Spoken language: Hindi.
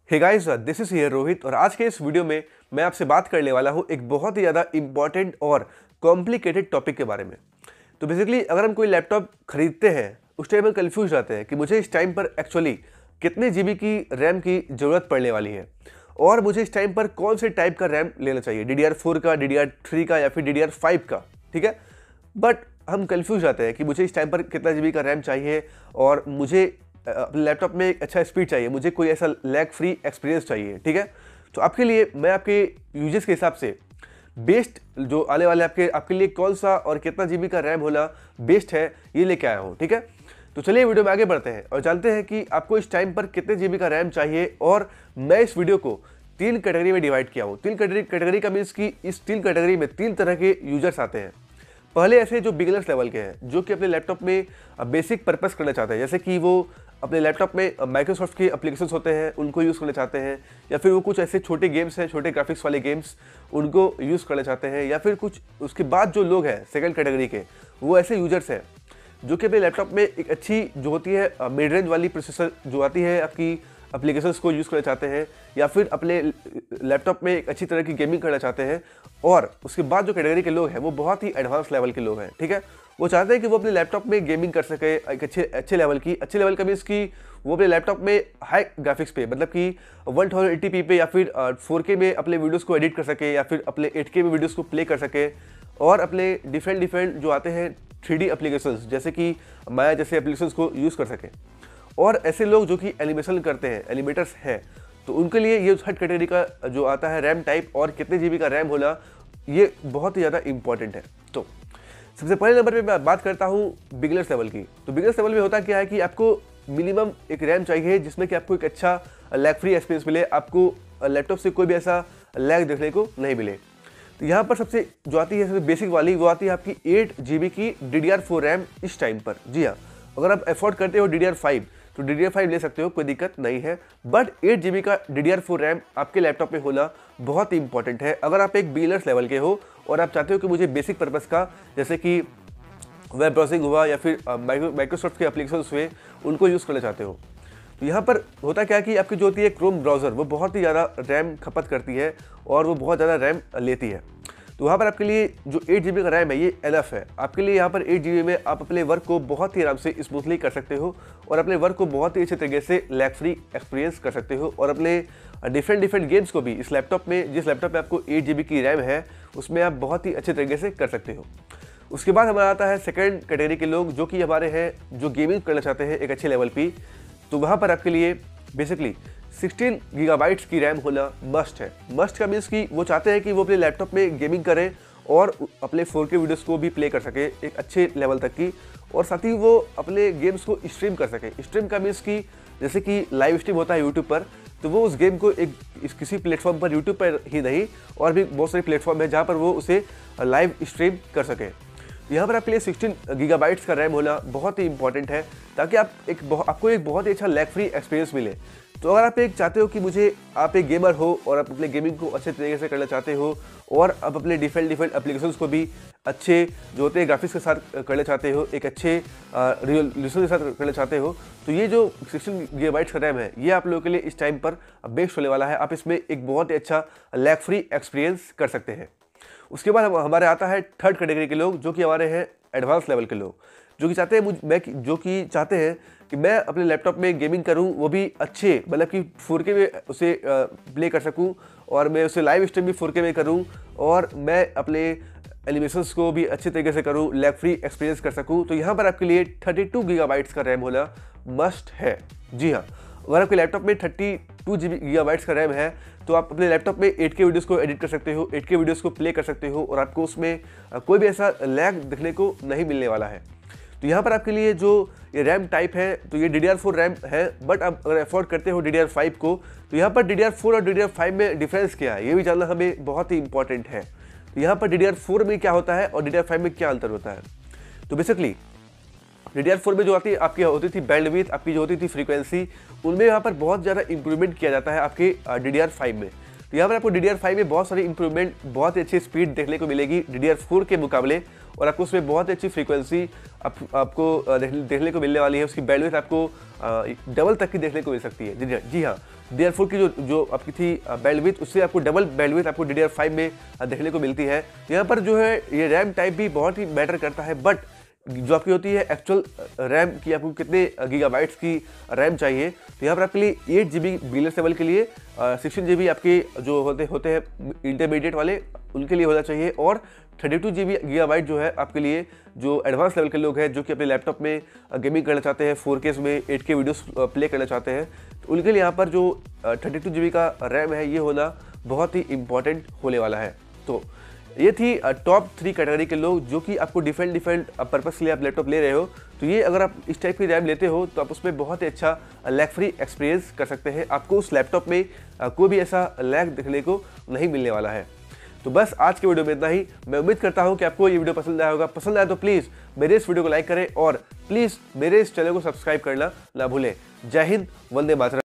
Hey guys, this is here Rohit और आज के इस वीडियो में मैं आपसे बात करने वाला हूँ एक बहुत ही ज़्यादा इंपॉर्टेंट और कॉम्प्लिकेटेड टॉपिक के बारे में। तो बेसिकली अगर हम कोई लैपटॉप खरीदते हैं उस टाइम हम कंफ्यूज रहते हैं कि मुझे इस टाइम पर एक्चुअली कितने जीबी की रैम की ज़रूरत पड़ने वाली है और मुझे इस टाइम पर कौन से टाइप का रैम लेना चाहिए, DDR4 का, DDR3 का या फिर DDR5 का। ठीक है, बट हम कंफ्यूज रहते हैं कि मुझे इस टाइम पर कितना जीबी का रैम चाहिए और मुझे अपने लैपटॉप में एक अच्छा स्पीड चाहिए, मुझे कोई ऐसा लैग फ्री एक्सपीरियंस चाहिए। ठीक है, तो आपके लिए मैं आपके यूजेस के हिसाब से बेस्ट जो आने वाले आपके लिए कौन सा और कितना जीबी का रैम होना बेस्ट है ये लेके आया हूँ। ठीक है, तो चलिए वीडियो में आगे बढ़ते हैं और जानते हैं कि आपको इस टाइम पर कितने जीबी का रैम चाहिए। और मैं इस वीडियो को 3 कैटेगरी में डिवाइड किया हूँ। 3 कैटेगरी का मीन्स कि इस 3 कैटेगरी में 3 तरह के यूजर्स आते हैं। पहले ऐसे जो बिगिनर्स लेवल के हैं, जो कि अपने लैपटॉप में बेसिक पर्पस करना चाहते हैं, जैसे कि वो अपने लैपटॉप में माइक्रोसॉफ्ट के एप्लीकेशंस होते हैं उनको यूज़ करना चाहते हैं, या फिर वो कुछ ऐसे छोटे गेम्स हैं, छोटे ग्राफिक्स वाले गेम्स, उनको यूज़ करना चाहते हैं, या फिर कुछ उसके बाद जो लोग हैं सेकंड कैटेगरी के, वो ऐसे यूजर्स हैं जो कि अपने लैपटॉप में एक अच्छी जो होती है मिड रेंज वाली प्रोसेसर जो आती है आपकी एप्लीकेशंस को यूज़ करना चाहते हैं, या फिर अपने लैपटॉप में एक अच्छी तरह की गेमिंग करना चाहते हैं। और उसके बाद जो कैटेगरी के लोग हैं वो बहुत ही एडवांस लेवल के लोग हैं। ठीक है, वो चाहते हैं कि वो अपने लैपटॉप में गेमिंग कर सके एक अच्छे लेवल का मीन्स कि वो अपने लैपटॉप में हाई ग्राफिक्स पे, मतलब कि 1080p पे या फिर 4K में अपने वीडियोस को एडिट कर सके, या फिर अपने 8K में वीडियोस को प्ले कर सके, और अपने डिफरेंट जो आते हैं 3D एप्लीकेशंस जैसे कि माया जैसे एप्लीकेशंस को यूज़ कर सके। और ऐसे लोग जो कि एनिमेशन करते हैं, एनिमेटर्स हैं, तो उनके लिए ये थर्ड कैटेगरी का जो आता है रैम टाइप और कितने जीबी का रैम होना, ये बहुत ही ज़्यादा इंपॉर्टेंट है। तो सबसे पहले नंबर पे मैं बात करता हूँ बिगिनर्स लेवल की। तो बिगिनर्स लेवल में होता क्या है कि आपको मिनिमम एक रैम चाहिए जिसमें कि आपको एक अच्छा लैग फ्री एक्सपीरियंस मिले, आपको लैपटॉप से कोई भी ऐसा लैग देखने को नहीं मिले। तो यहाँ पर सबसे जो आती है सबसे बेसिक वाली, वो आती है आपकी 8 GB की DDR4 रैम इस टाइम पर। जी हाँ, अगर आप अफोर्ड करते हो DDR5 तो DDR5 ले सकते हो, कोई दिक्कत नहीं है, बट 8 GB का DDR4 रैम आपके लैपटॉप में होना बहुत ही इंपॉर्टेंट है। अगर आप एक बिगिनर्स लेवल के हो और आप चाहते हो कि मुझे बेसिक पर्पस का, जैसे कि वेब ब्राउजिंग हुआ या फिर माइक्रोसॉफ्ट के एप्लीकेशंस हुए, उनको यूज़ करना चाहते हो, तो यहाँ पर होता क्या है कि आपकी जो होती है क्रोम ब्राउज़र, वो बहुत ही ज़्यादा रैम खपत करती है और वो बहुत ज़्यादा रैम लेती है। तो वहाँ पर आपके लिए जो 8 GB का रैम है ये एनफ है आपके लिए। यहाँ पर 8 GB में आप अपने वर्क को बहुत ही आराम से स्मूथली कर सकते हो और अपने वर्क को बहुत ही अच्छे तरीके से लैग फ्री एक्सपीरियंस कर सकते हो, और अपने डिफरेंट गेम्स को भी इस लैपटॉप में, जिस लैपटॉप में आपको 8 GB की रैम है, उसमें आप बहुत ही अच्छे तरीके से कर सकते हो। उसके बाद हमारा आता है सेकेंड कैटेगरी के लोग, जो कि हमारे हैं जो गेमिंग करना चाहते हैं एक अच्छे लेवल पर। तो वहाँ पर आपके लिए बेसिकली 16 GB की रैम होना मस्ट है। मस्ट का मीन्स कि वो चाहते हैं कि वो अपने लैपटॉप में गेमिंग करें और अपने 4K वीडियोस को भी प्ले कर सके एक अच्छे लेवल तक की, और साथ ही वो अपने गेम्स को स्ट्रीम कर सके। स्ट्रीम का मीन्स कि जैसे कि लाइव स्ट्रीम होता है यूट्यूब पर, तो वो उस गेम को किसी प्लेटफॉर्म पर, यूट्यूब पर ही नहीं और भी बहुत सारे प्लेटफॉर्म है जहाँ पर वो उसे लाइव स्ट्रीम कर सके। यहाँ पर आपके लिए 16 GB का रैम होना बहुत ही इंपॉर्टेंट है, ताकि आपको एक बहुत ही अच्छा लैग फ्री एक्सपीरियंस मिले। तो अगर आप एक चाहते हो कि आप एक गेमर हो और आप अपने गेमिंग को अच्छे तरीके से करना चाहते हो, और आप अपने डिफरेंट एप्लीकेशंस को भी अच्छे जो होते हैं ग्राफिक्स के साथ करना चाहते हो, एक अच्छे रिजोल्यूशन के साथ करना चाहते हो, तो ये जो 16 GB का रैम है ये आप लोगों के लिए इस टाइम पर बेस्ट होने वाला है। आप इसमें एक बहुत ही अच्छा लैग फ्री एक्सपीरियंस कर सकते हैं। उसके बाद हमारे आता है थर्ड कैटेगरी के लोग, जो कि हमारे हैं एडवांस लेवल के लोग, जो कि चाहते हैं कि मैं अपने लैपटॉप में गेमिंग करूं, वो भी अच्छे, मतलब कि 4K में उसे प्ले कर सकूं, और मैं उसे लाइव स्ट्रीम भी 4K में करूं, और मैं अपने एनिमेशंस को भी अच्छे तरीके से करूं, लैग फ्री एक्सपीरियंस कर सकूं। तो यहाँ पर आपके लिए 32 GB का रैम होना मस्ट है। जी हाँ, अगर आपके लैपटॉप में 32 GB का रैम है तो आप अपने लैपटॉप में 8K वीडियोस को एडिट कर सकते हो, 8K वीडियोस को प्ले कर सकते हो, और आपको उसमें कोई भी ऐसा लैग देखने को नहीं मिलने वाला है। तो यहाँ पर आपके लिए जो ये रैम टाइप है, तो ये DDR4 रैम है, बट आप अगर अफोर्ड करते हो DDR5 को, तो यहाँ पर DDR4 और DDR5 में डिफरेंस क्या है ये भी जानना हमें बहुत ही इंपॉर्टेंट है। तो यहाँ पर DDR4 में क्या होता है और DDR5 में क्या अंतर होता है। तो बेसिकली DDR4 में जो आपकी होती थी बैंडविड्थ, आपकी जो होती थी फ्रीक्वेंसी, उनमें यहाँ पर बहुत ज़्यादा इंप्रूवमेंट किया जाता है आपके DDR5 में। तो यहाँ पर आपको DDR5 में बहुत सारी इंप्रूवमेंट, बहुत ही अच्छी स्पीड देखने को मिलेगी DDR4 के मुकाबले, और आपको उसमें बहुत अच्छी फ्रीक्वेंसी आपको देखने को मिलने वाली है। उसकी बैंडविड्थ आपको डबल तक की देखने को मिल सकती है। जी हाँ, DDR4 की जो आपकी थी बैंडविड्थ, उससे आपको डबल बैंडविड्थ आपको DDR5 में देखने को मिलती है। यहाँ पर जो है ये रैम टाइप भी बहुत ही मैटर करता है, बट जो आपकी होती है एक्चुअल रैम की आपको कितने गीगाबाइट्स की रैम चाहिए, तो यहाँ पर आपके लिए 8 GB बिगिनर्स लेवल के लिए, 16 GB आपके जो होते हैं इंटरमीडिएट वाले उनके लिए होना चाहिए, और 32 GB गीगाबाइट जो है आपके लिए जो एडवांस लेवल के लोग हैं जो कि अपने लैपटॉप में गेमिंग करना चाहते हैं, 4K में 8K वीडियोस प्ले करना चाहते हैं, तो उनके लिए यहाँ पर जो 32 GB का रैम है ये होना बहुत ही इंपॉर्टेंट होने वाला है। तो ये थी टॉप 3 कैटेगरी के लोग जो कि आपको डिफरेंट पर्पस के लिए आप लैपटॉप ले रहे हो। तो ये अगर आप इस टाइप की रैम लेते हो तो आप उसमें बहुत ही अच्छा लैग फ्री एक्सपीरियंस कर सकते हैं। आपको उस लैपटॉप में कोई भी ऐसा लैग देखने को नहीं मिलने वाला है। तो बस आज के वीडियो में इतना ही। मैं उम्मीद करता हूँ कि आपको ये वीडियो पसंद आया होगा। पसंद आया तो प्लीज़ मेरे इस वीडियो को लाइक करें और प्लीज़ मेरे इस चैनल को सब्सक्राइब करना ना भूलें। जय हिंद, वंदे मातरम।